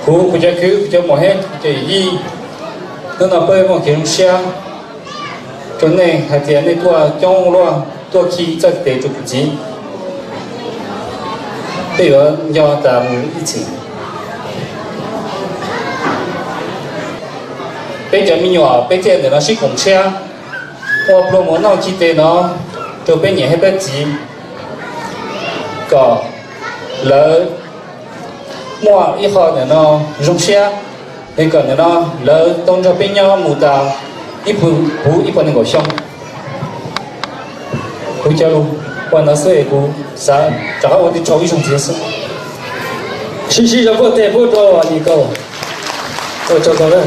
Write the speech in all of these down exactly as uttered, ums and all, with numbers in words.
cú cú cho cứ cho mỏ hết cho gì nó là bơi một kiểu xe cho nên hai tiền này tua trong lo tua khi cho để chụp gì bây giờ do tạm一起bây giờ mình nhỏ bây giờ nó xích khủng xe hoặc là muốn nào chi tiết nó cho bên nhẹ hay bên gì có lỡ mua ít họ để nó dùng xe nên còn nó lỡ tông cho bên nhau mù tàu ít phụ phụ ít phần ngồi xong cuối cho luôn quan nó sẽ cũng sao chắc là tôi đi cho ít trong thế sự xí xí cho cô tệ cô cho đi câu tôi cho tôi đấy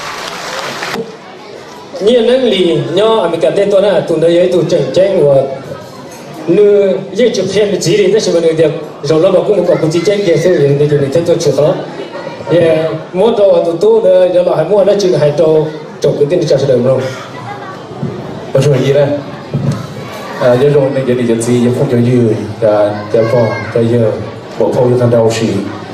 nhiên năng lì nhau mình cảm thấy tôi là tụi nó ấy tụi tranh tranh và nữ dễ chụp phim cái gì đấy thì mình được rồi nó cũng có cái gì tranh kia thôi thì thì thì tôi chịu khó yeah mua đồ tụi tôi đó giờ là hay mua nó chỉ hay đồ chụp cái tiền cho đời rồi có chuyện gì đây à giờ rồi này giờ đi giờ gì giờ không cho dư và giờ còn giờ giờ bộ phim cho thằng đầu xì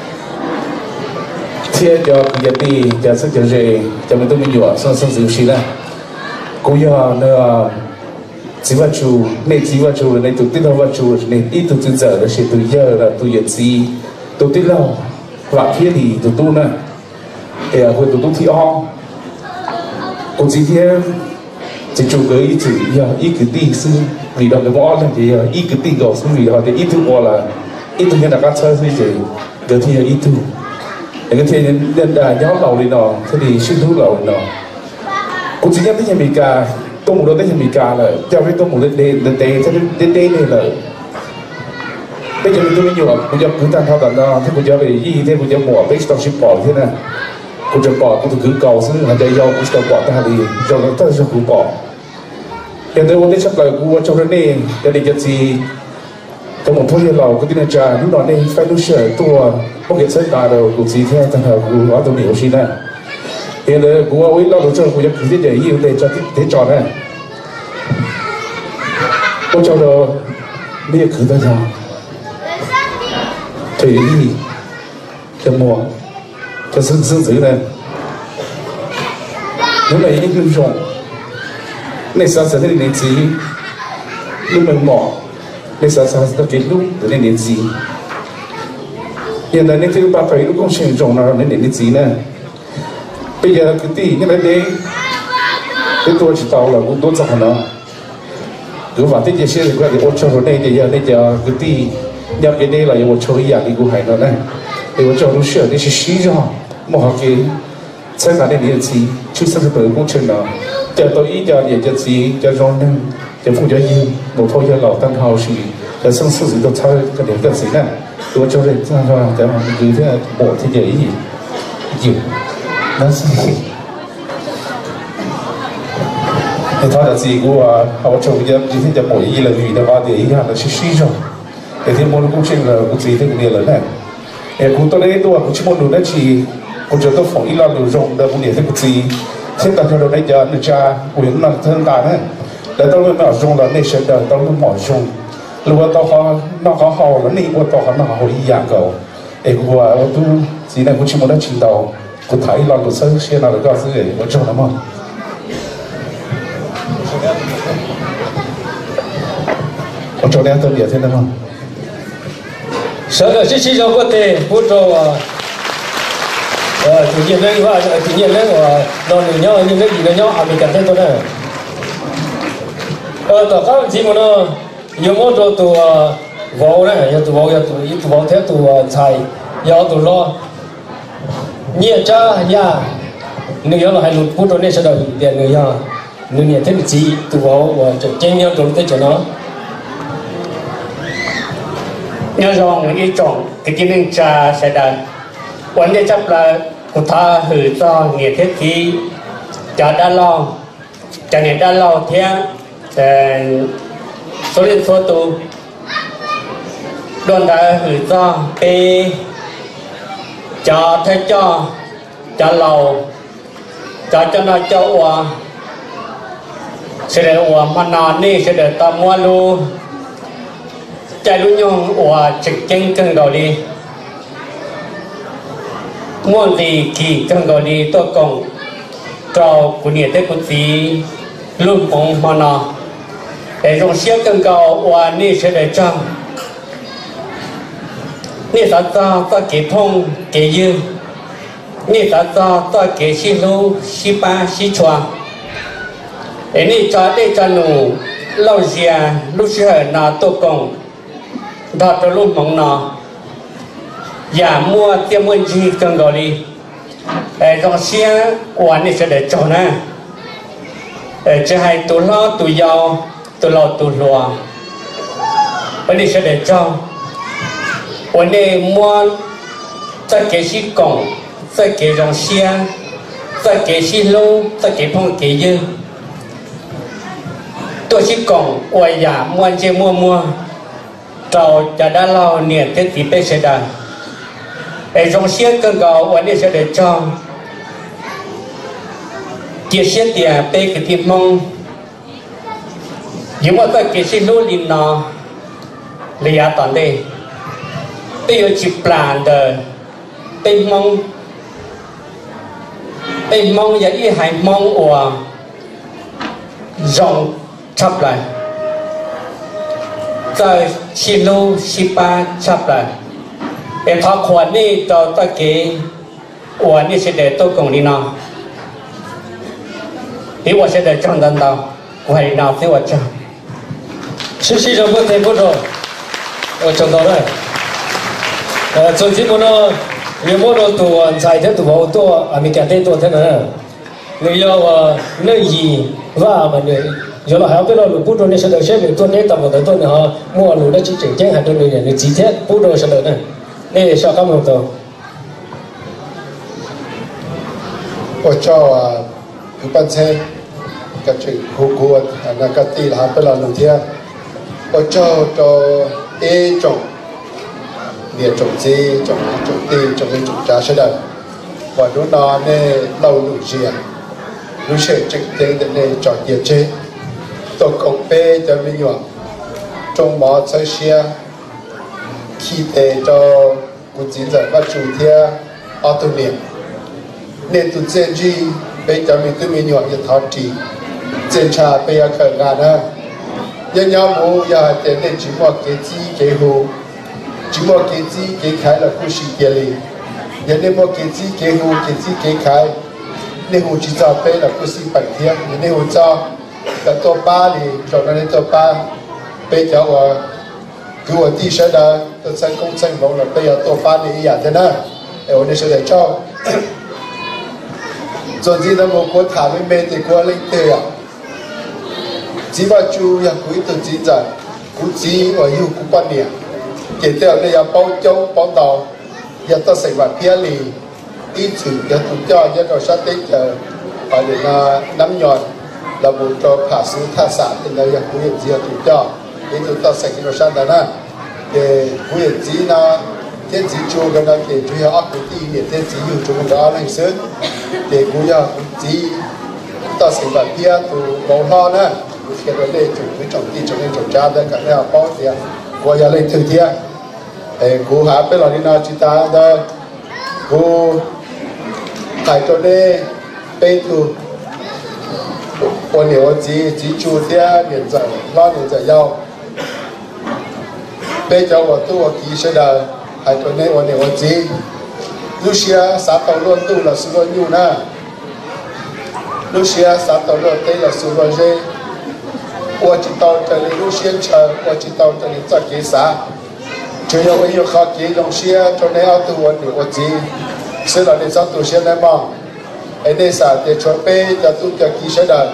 thế cho cái giờ đi giờ sẽ giờ gì giờ mình tôi mình nhỏ xong xong dự xì đây cũng giờ nữa chỉ vật chủ này chỉ vật chủ này tụi tin vật chủ này ít tụi tin giờ là sẽ tụi giờ là tụi giờ gì tụi tin lâu và phía thì tụi tu nè thì à hồi tụi tu thì o còn chỉ thêm chỉ chủ cái ít chữ giờ ít cái tí sư vì đó cái món là thì ít cái tí gạo sư vì đó thì ít thứ món là ít thứ hiện là các chơi thì cái thì ít thứ cái thì nhân đà nhóm lầu đi nọ thế thì xuyên thú lầu đi nọ cũng chỉ nhất tới nhà mình cả tôi muốn nói tới nhà mình cả là cho với tôi muốn lên đến đến đến đến đến này là bây giờ mình tôi mới nhiều bây giờ cứ tăng thao tận đó thế bây giờ về gì thế bây giờ bỏ base trong ship bỏ thế này cũngจะbỏ cũng cứ cầuซึ่งหายใจยาวcũngจะbỏ ta đi rồi nó ta sẽ cũng bỏ hiện tạiวันนี้ชักเลยกูว่าเจ้าเร่งจะได้จะจีtrong một thời gian lâu cái tin là lúc đó nên phải đối xửตัวพวกเด็กเส้นตาเรากูจีแท้ตั้งแต่กูว่าตัวเหนียวสินะhiện tạiกูว่าวิ่งเราตัวเจ้ากูจะคือที่เดี๋ยวยิ่งเลยจะที่จอดนะกูเจ้าเราไม่อยากคือตัวเจ้าthì đi cho mua cho sinh sinh tử này nếu này những cái rộng này sao sẽ nên đến gì lúc mình bỏ này sao sao sẽ kết lúc nên đến gì hiện tại nên thứ ba phải lúc công trình rộng nào nên đến gì nè bây giờ cái tí như này đây cái tôi chỉ tao là cũng tốt cho nó cứ vào tới giờ xe thì qua thì ôn cho rồi đây thì giờ đây giờ cái tí nhập cái đây là một chỗ gì thì cũng hay nó này thì một chỗ lúc sửa thì chỉ xí cho một học kỳ sẽ là đến gì chứ sao phải công trình đó chờ tôi ý cho để cho gì cho rong nên cho phụ cho gì một thôi cho lão tăng hào gì cho xong sự gì tôi chơi cái điểm cái gì này tôi cho đến ra ra cái mà cứ thế bộ thì để gì nhiều nó gì thì thôi là gì của họ cho bây giờ như thế cho mỗi gì là vì nó bao để ý là chỉ xí rồi để thêm một công trình là một gì thế cái lớn này để cũng tôi đấy tôi cũng chỉ muốn đủ đấy chỉ cũng cho tôi phỏng ý là đủ rộng để cũng để thêm một gì thế tại sao đấy giờ người cha quyến là thân ta đấy để tôi mới bảo rộng là nên sẽ đợi tôi mới mỏi rộng lúc đó tôi có nó có hậu là nị của tôi có nó hậu ý dạng cầu để cũngว่าtôi gì này cũng chỉ muốn đấy chỉ đầu cũng thấy là đủ sơ xe nào được có sự để có rộng lắm không có chỗ này tôi biết thế nào không sợ là xí xí cho cô tệ cô cho ờ tự nhiên lên và tự nhiên lên và non được nhau nhưng cái gì nó nhau à mình cảm thấy tôi này ờ tao các chị mà nó nhiều món cho tụi vợ này giờ tụi vợ giờ tụi tụi vợ thế tụi thầy giờ tụi lo nhiều cha ya nếu là hay lụt phút rồi nên sẽ đòi tiền người ya nếu nhiều thế thì chị tụi vợ và tranh nhau rồi tới cho nó nhớ rằng ý trọng cái kiến năng trà sẽ đạt vấn đề chấp là của ta hử cho nghĩa thiết khi cho đã lo cho nghĩa đã lo theo số liên số tu đoàn đã hử cho p cho thế cho cho lầu cho cho nó cho ua sẽ để ua mà nó đi sẽ để ta mua luôn chạy luôn nhung ủa trực chân cân đầu đi muôn gì kỳ cần gọi đi tôi cùng trò của nhiệt thế của tí luôn bóng mà nó để dùng siết cần cầu và ni sẽ để trong ni sẽ cho ta kế thông kế dư ni sẽ cho ta kế xí lô xí ba xí chua để ni cho để cho nụ lâu dìa lúc xưa nó tôi cùng đó tôi luôn mong nó giả mua tiêm ơn gì cần gọi đi để trong xe quản này sẽ để cho nè để cho hai tụ lo tụ giàu tụ lo tụ lùa vấn đề sẽ để cho vấn đề mua tất cái gì cổng tất cái trong xe tất cái gì lô tất cái phong cái dư tôi chỉ cổng ngoài giả mua chơi mua mua trâuจะได้เราเนี่ยที่ตีไปเสียดายไอ้ตรงเสียกันก็วันนี้จะได้จองเกี่ยเสียเดียไปกับที่มองยิ่งว่าตัวเกี่ยสิรู้ลินนอระยะตอนนี้ไปอยู่จีบปลาเดินไปมองไปมองอย่างนี้ให้มองอัวรองชับเลย在七路七八差不多，而他款呢到大概我呢现在都公里呢，比我现在挣得到，我还拿给我挣。 实际上不太不着，我挣到了。呃，总之不呢，有么多多财的多多，啊，没干的多的呢。你要啊，那一哇嘛呢？giờ là họ biết là lũ bút rồi nên sẽ được xếp về tuần này tầm một tuần này họ mua lũ đã chỉ chỉnh chén hạt tuần này để chỉ thiết bút rồi sẽ được này nên sao các bạn tàu 我叫啊，有班车，跟住苦苦啊，那个地下不了路天，我叫做 A 种，列种子，种种地，种的种家是的，我如那呢老路线，路线正正的呢找业绩。ตัวกงเป้จะไม่หยวจงหมอเชียขี้เตจะกุจินจะว่าจูเทียออโตเนียเนี่ยตุเจนจีเป้จะมีตัวมีหยวจะทอดจีเจนชาเป้ยาเกิดงานนะยันยามูยาเตเนี่ยจิมว่าเกจีเกหูจิมว่าเกจีเกขายละกุชิเกลียันเนี่ยว่าเกจีเกหูเกจีเกขายเนี่ยหูจิจ่าเป้ละกุชิปันเทียยันเนี่ยหูจ่าแต่ตัวป้านี่จบในตัวป้าไปเจ้าว่าคือว่าที่เสดาตัวสังคมสังคมเราไปเอาตัวป้านี่อย่างเดียวนะเอวนี่เสด็จเจ้าจนที่เราบอกว่าถามไม่เมติกว่าเล็กเตะจีว่าจูอยากคุยตัวจีจันกูจีว่าอยู่กูปั้นเนี่ยเกี่ยวกับเนี่ยเป้าเจ้าเป้าดาวอยากตัดสินว่าเพี้ยลีอีถืออยากถูกจ้าอยากเราชัดเจนเจอไปเดี๋ยวน้ำหยอดเราบุตรผ่าซื้อท่าสารเป็นเราอยากคุยจีนถูกจ้านี่ถูกต้องใส่กิโลชันแต่นะเดี๋ยวคุยจีนนะเที่ยจีจูกันนะเกี่ยวกับอักตีเนี่ยเที่ยจีอยู่จูกันก็อะไรซึ่งเดี๋ยวคุยอ่ะจีต้องใส่แบบเพี้ยตัวโมล่อนะคุยกันเลยจุดคุยจงตีจงเล่นจงจ้าได้กันแล้วป้อนเดียวกูอยากเล่นถึงเที่ยเอ้กูหาไปหล่อนี่นะจิตาเด้อกูถ่ายตัวนี้เป็นตัว我牛鸡鸡猪的年在老年在要，被叫我做我技术的，还ตัวนี้我牛鸡，ลูเซียสาตลวนตู้ละสุรยูนะลูเซียสาตลวนเตละสุรเจ我知道这里路线车，我知道这里在给啥，只要我有好几种些，做那要ตัว我牛鸡，是了你找多些来嘛，ไอ้เนี่ยสาเดี๋ยวชวนไปจะตู้จะกี่เสด็จ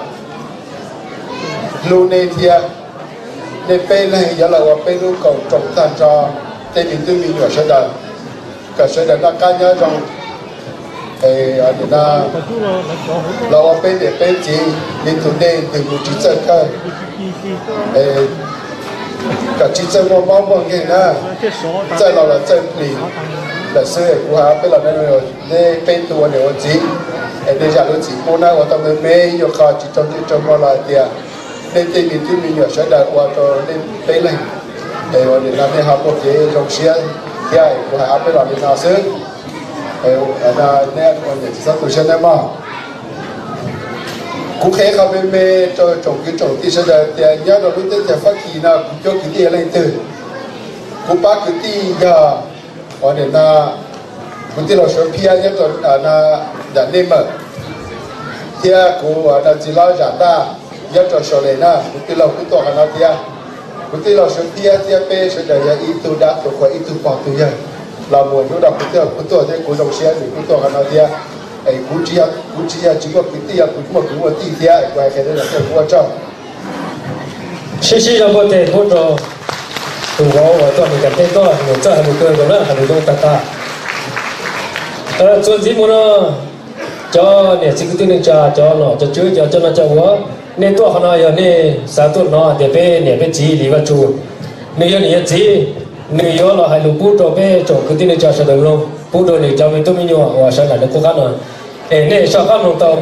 ลูเนเทียในเป้เลยอย่าเราว่าเป้ลูกเก่าจงท่านจอเต็มตัวมีอยู่เสด็จกับเสด็จนักการเงินจงเอออันนี้นะเราว่าเป้เดี๋ยวเป้จีนี่ตัวเด่นถึงกูจีเจอกันเออกับจีเจอว่าบ้องบ้องเงี้ยนะใจเราละใจปลีแต่เสื้อกูหาไปเราได้เลยได้เป็นตัวเดี๋ยวจีไอ้เดี๋ยวจะรู้จีกูนะว่าต้องเป็นเมย์ยกขาจีจงจีจงมาลายเดียในที่มีที่มีอยู่ใช้ได้ว่าตัวเล่นไปเลยไอ้วันนี้เราได้หาพวกเจ้าจงเชียร์ที่ไอ้กูหาไปเราได้นาซื้อ哎，那那我也知道都现在嘛。cụ thểเขาเป็นเมย์จะจงคือจงที่สุดแต่ยาเรารู้แต่ฟักกีนะกูจะคือที่อะไรตื่นกูปักคือที่ยาวันนี้นะกูที่เราชอบพี่ยาเนี่ยตัวนะดันนี่มั้งที่กูนะจิลาจันดายาจะชอบเลยนะกูที่เรากูตัวกันนะที่กูที่เราชอบพี่ยาที่เป็นสุดยาอีตัวดักตัวกว่าอีตัวปอตัวใหญ่เราหมดรู้ดักกูตัวกูตัวที่กูต้องเสียหรือกูตัวกันนะที่哎，估计呀，估计呀，经过本地呀，估计我给我弟弟呀，乖，现在在给我找。 谢谢让我在多少，我我做你干太多，我这还没个个人还没弄大大。呃，做节目呢，cho nè chỉ cái tiếng cha cho nó cho chữ cho cho nó cho我，那多可能要那三多nó得被那被鸡里边住，那要你鸡，那要了还有不着被种个tiếng cha是的咯。不多你咱们都没有啊，我上来的国家呢，哎，那上海弄到，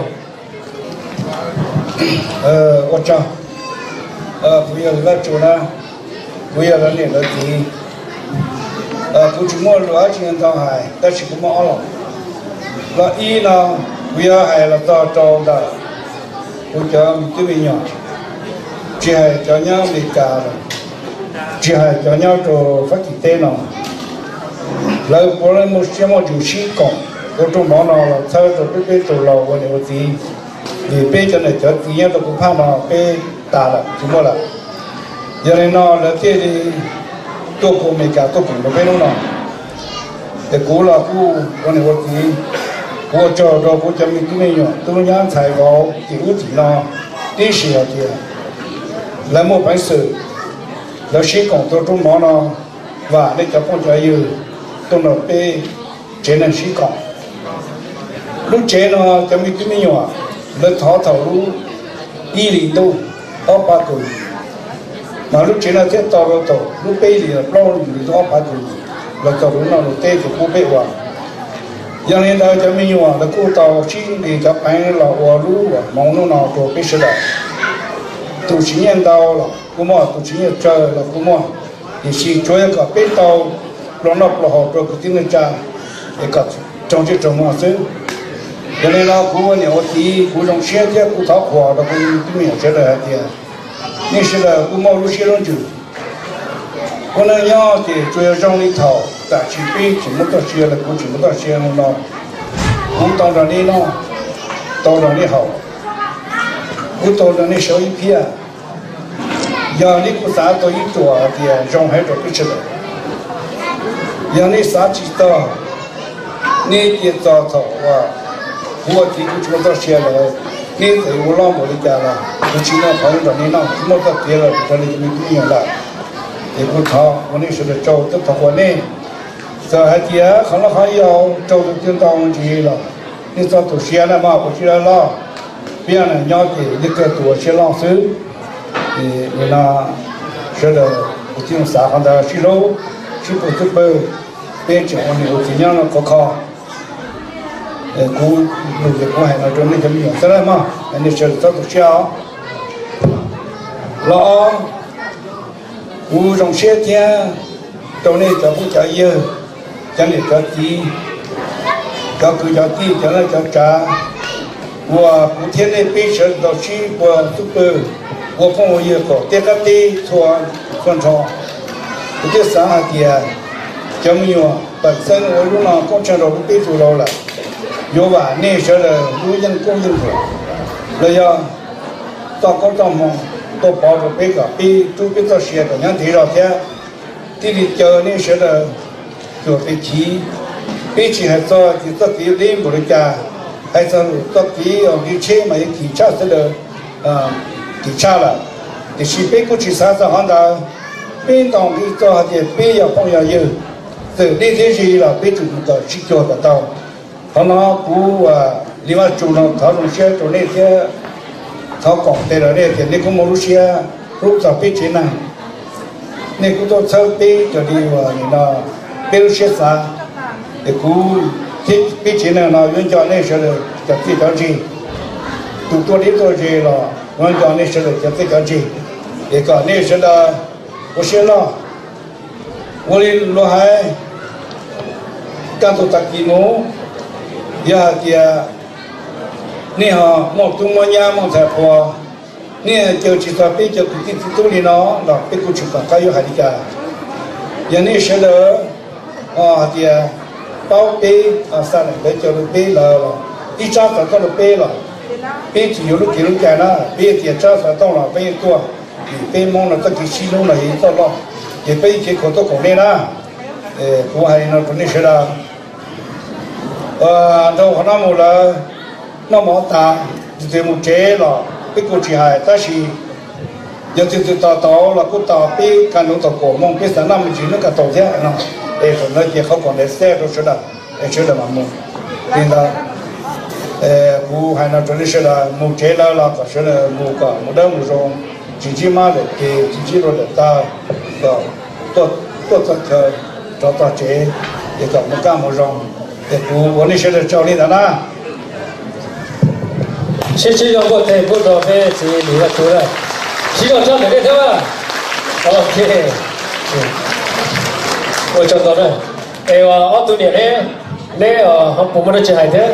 呃，我讲，呃，不要那做呢，不要那那个地，呃，不去摸罗金上海，但是不摸了，那一呢，不要海了到找的，我讲都没有，只系叫人没干了，只系叫人做发起电脑。แล้วพอเราหมดเชื่อมั่นอยู่ชี้ก่อนก็ต้องมองเราเท่าจะไปเป็นตัวเราวันนี้วันที่ดีเป็นจนเนี่ยจะที่ยังต้องผ่านเราเป็นตาละจุดหมดละอย่างนี้เนาะแล้วที่ตัวกูไม่กล้าตัวกูไม่เป็นนู่นเนาะแต่กูละกูวันนี้วันที่กูจะเรากูจะมีที่ไม่อยู่ตัวยังใช้เราที่อุทิศเนาะที่เสียที่แล้วหมดไปสื่อแล้วชี้ก่อนตัวต้องมองเราว่าได้จะพ้นใจอยู่ตัวเราไปเจนันชีก่อนลูกเจนจะมีที่ไม่อยู่แล้วท้อท้อรู้อีหลีตู้อ้อปากกูมาลูกเจนเที่ยวต่อเราต่อลูกไปหลีปล้อหลีอ้อปากกูแล้วต่อรู้เราเตะกับกูไปว่าอย่างนี้เราจะไม่อยู่แล้วกูต่อชี้หลีกับไปเราว่ารู้ว่ามองนู่นเราตัวไปสุดเลยตัวชี้ยันดาวเรากูมั่วตัวชี้ยันเจอเรากูมั่วที่ชี้ช่วยกับไปต่อลองนับเราหอบเราคือที่นั่นจ้าเอกจงจะจงมาซื้ออย่างนี้เราคูเนี่ยวันที่คูลงเชียร์ที่คูท้าขวาเราคูที่มีเชื่อเลยที่นี่是了คูมารู้เชื่อลงจู่คนนั้นยอดที่ช่วยจงนี้เท่าแต่ชีวิตถึงไม่ต้องเชื่อเลยคูถึงไม่ต้องเชื่อเราเราคูตอนนี้เนาะตอนนี้เขาคูตอนนี้เสียอีเพียอย่างนี้คูสาตัวอีตัวที่จงให้เราพิจารณาอย่างนี้สาจิตานี่ที่ต่อต่อว่าหัวที่กูจะต้องเสียเลยนี่แต่หัวล้อหมดเลยจ้าละกูชิโน่พันตอนนี้น้องไม่ต้องเสียเลยตอนนี้มีกี่อย่างละเด็กกูท้อวันนี้สุดโจ้ต้องถอดวันนี้สาเหตุเขาเราเขาเอาโจ้ต้องต้องจีละนี่ต้องตัวเสียนะมากูเสียละเพี้ยนยอดที่นี่ก็ตัวเสียล่องซื้อนี่นะสุดกูจึงสาหัสชิโร่ชิบุตุเบอร์เป็นจังหวะนี้ที่ยังเราขอขอเออกูรู้จักว่าให้เราตรงนี้จะมีอย่างไรมั้งอันนี้เชิญตัวเชี่ยวแล้วกูต้องเชื่อเที่ยตรงนี้จะพูดจะเยอะจะนี่จะตีก็คือจะตีจะนั่นจะจ่าว่ากูเที่ยนี่เป็นเชิญตัวชีบุตุเบอร์ว่าพวกเราเยอะก็เด็กก็ตีทัวร์คนชอบ我这三下天，怎么样？本身我用了工程都备注了了，有吧？那时候的有人供应过，那要到高档嘛，都包着备个，备都备到些个，人提了天，地里叫那时候的就备提，备起还早，就到地里不的家，还是到地要给车嘛，提车子的，啊，提车了，就是备过去三十行的。边当地做些边要放要有，这那天是了边做到去做得到，他那股啊，另外做了他从先做那些，他讲对了那天那个马路些，路上边钱呢，那个都车边这里话你那边些啥，那股边边钱呢那原价那时候就最高钱，多多的多钱了，原价那时候就最高钱，那个那时候的。我写了，我的老海，干到大规模， giờ thì nè họ một tung một nhà một thẻ phò nè chờ chỉ là bây giờ cũng tiếp tục đi nó là bây giờ chụp cái yêu hai đi cả giờ nè sẽ đỡ à thì bao bê à sao này bây giờ bê là đi cha phải có được bê là bê chỉ có lúc chỉ lúc cái đó bê thì cha phải tao là bê tua bê mong là tất cả chi luôn này tao lo thì bê chỉ có tôi còn đây đó của hai nó cũng sẽ là ờ đâu nó một là nó mỏ ta thì một chế là cái cô chị hai ta chỉ giờ từ từ tao tao là cô tao bê cái nó tao cổ mong bê sáng năm mình chỉ nó cả tàu thế nó để còn nó chỉ không còn để xe đâu sẽ là để sẽ là mà mua nên là cô hai nó chuẩn sẽ là một chế là là có sẽ là mua cả một đống một rong chỉ chỉ mà để cái chỉ chỉ rồi để ta có tốt tốt thật cho ta chế để có một cái một rong để cô vấn đề sẽ là cho đi đó na 谢谢用过的不多的是你的出来，洗澡叫哪个对吧 ？OK， 我找到了。哎哇，我多年嘞，嘞哦，我不么的去海的，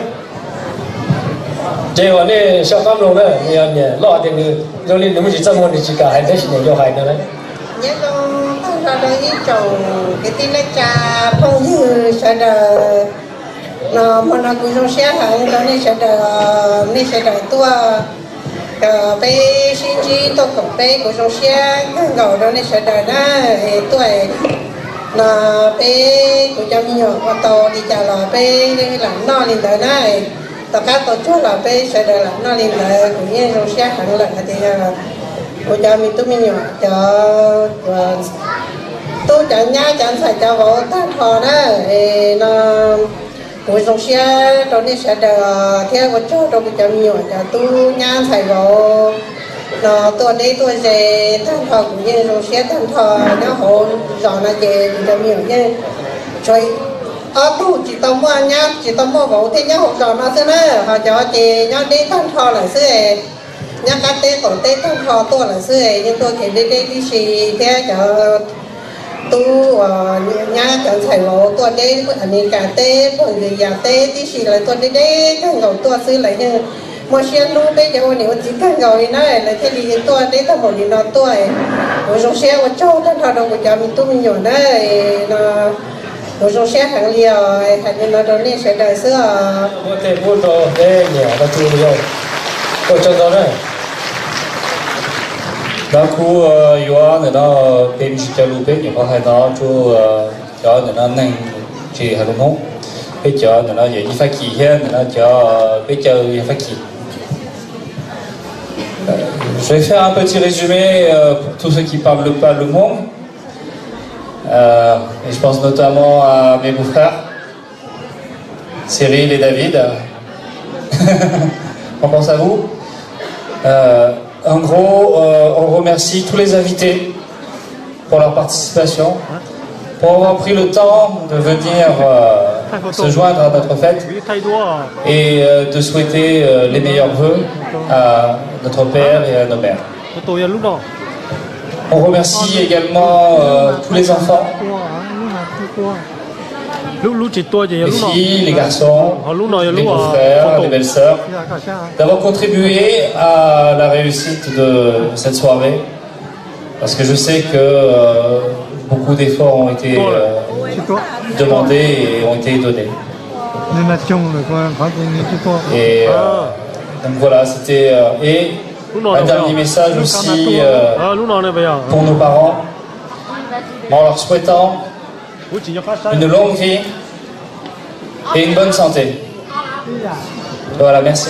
这话呢小काम路呢，你要呢，老的你，若你你们去怎么你去搞海的是呢要海的嘞 ？nhớ con con ra đây trồng cái tin là trà phong như sẽ là nó mà nó cũng trong xe hàng đó nên sẽ là nên sẽ là tua cái bé sinh chi tôi cầm bé cũng trong xe cái gạo đó nên sẽ là đó tuổi là bé cũng trong nhỏ và to đi chào là bé là nó lên tới này tất cả tôi cho là bé sẽ là nó lên tới cũng như trong xe hàng là thì cô cho mình tôi mình nhỏ cho tôi chẳng nhá chẳng phải cho vợ ta thò đó nó cô trong xe đó đi xe đờ theo cô cho tôi cho mình nhỏ cho tôi nhá phải vợ nó tôi đi tôi về tan thò cũng như trong xe tan thò nó hộ rõ là về cho mình nhỏ như rồi ở tôi chỉ tao mua nhá chỉ tao mua vợ thì nhá hộ rõ nó thế nữa họ cho chị nhá đi tan thò là xưa nhá các tế còn tế tan thò tôi là xưa nhưng tôi chỉ đi đi đi xì theo cho tôi nhá chẳng phải lộ tôi đi anh đi cả tế còn người già tế đi xì lại tôi đi đi cái ngầu tôi xưa lại như mà xem luôn bây giờ nếu chỉ cái ngầu này nói là thế thì tôi đi tao một đi nó tôi rồi trong xe của cháu tan thò đâu của cháu mình tôi mình nhỏ đấy nó rồi trong xe hàng liều hàng như nó đó nên sẽ đời xưa mua tiền mua đồ để nhẹ và chịu rồi tôi cho đó đấy đó khu yếu này nó bên chỉ cho lúa bên những có hai đó chú cho này nó nâng chỉ hai lúa mốc bây giờ này nó vậy như phát kỳ hết này nó cho bây giờ như phát kỳ. Je vais faire un petit résumé euh, pour tous ceux qui parlent pas le monde. Euh, et je pense notamment à mes beaux-frères, Cyril et David. On pense à vous. Euh, en gros, euh, on remercie tous les invités pour leur participation, pour avoir pris le temps de venir euh, se joindre à notre fête et euh, de souhaiter euh, les meilleurs vœux à notre père et à nos mères. On remercie également euh, tous les enfants, les filles, les garçons, les beaux-frères, les belles-sœurs, d'avoir contribué à la réussite de cette soirée, parce que je sais que euh, beaucoup d'efforts ont été euh, demandés et ont été donnés. Et euh, donc voilà, c'était... Euh, et un dernier message aussi euh, pour nos parents, en leur souhaitant une longue vie et une bonne santé. Voilà, merci.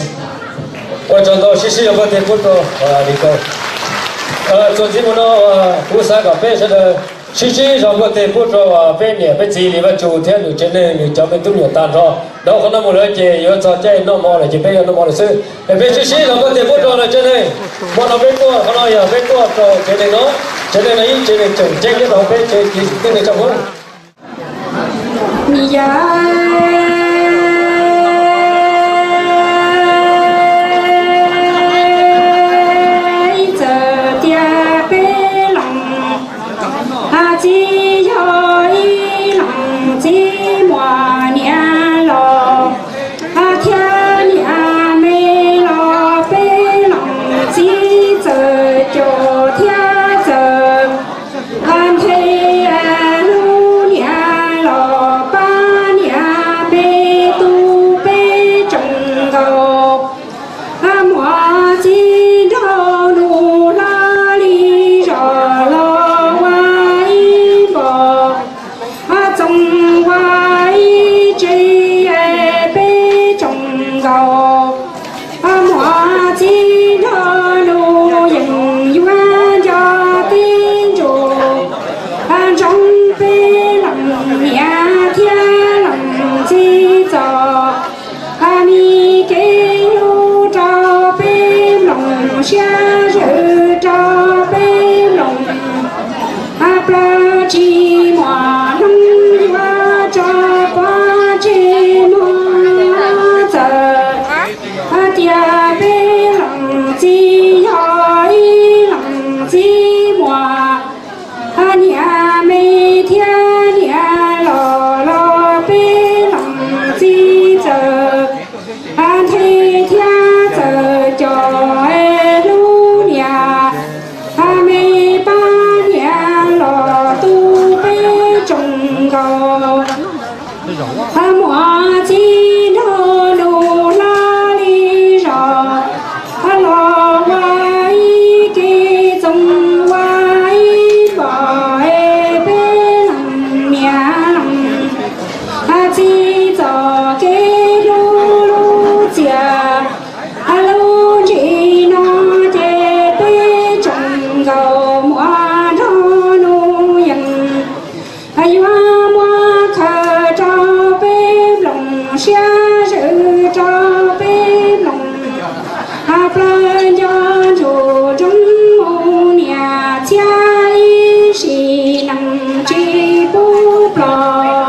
Chỉ chỉ trong cái thế phụ cho bên này bên gì thì bên chủ theo được trên này được cho bên tu nhiều tàn rồi đâu có nằm một nơi chỉ yếu cho chơi nó mò là chỉ bên nó mò là sư bên chỉ chỉ trong cái thế phụ cho là trên này mà nó bên tua nó nói bên tua cho trên này nó trên này này trên này trồng trên cái đầu bên trên cái này trong đó chỉ cho ý lòng chỉ mùa nia lo cầu hoa chi thơ nô dần doan cho tin chủ trong bê lòng nhà thiên lòng chi cho mi kê lô cho bê lòng xa rự cho bê lòng chi mòa nông hoa cho qua chi mòa giờ tia bê lòng chi hỏi lòng chi mòa nhà mê thiên nhà lò lò bê lòng chi giờ thế thiên giờ cho e lu nhà mê ba nhà lò tu bê trồng cầu hoa chi thơ đồ la li rò lò hoa y kê trồng hoa y bỏ e bê lòng mía lòng chi cho kê lu lu chia lu chi nó chê bê trồng cầu mua thơ nu dần hoa mua khờ cho bê lòng xa sự cho bê lòng hạp lên cho chủ trong mô nhà cha y xì nằm chi bút lò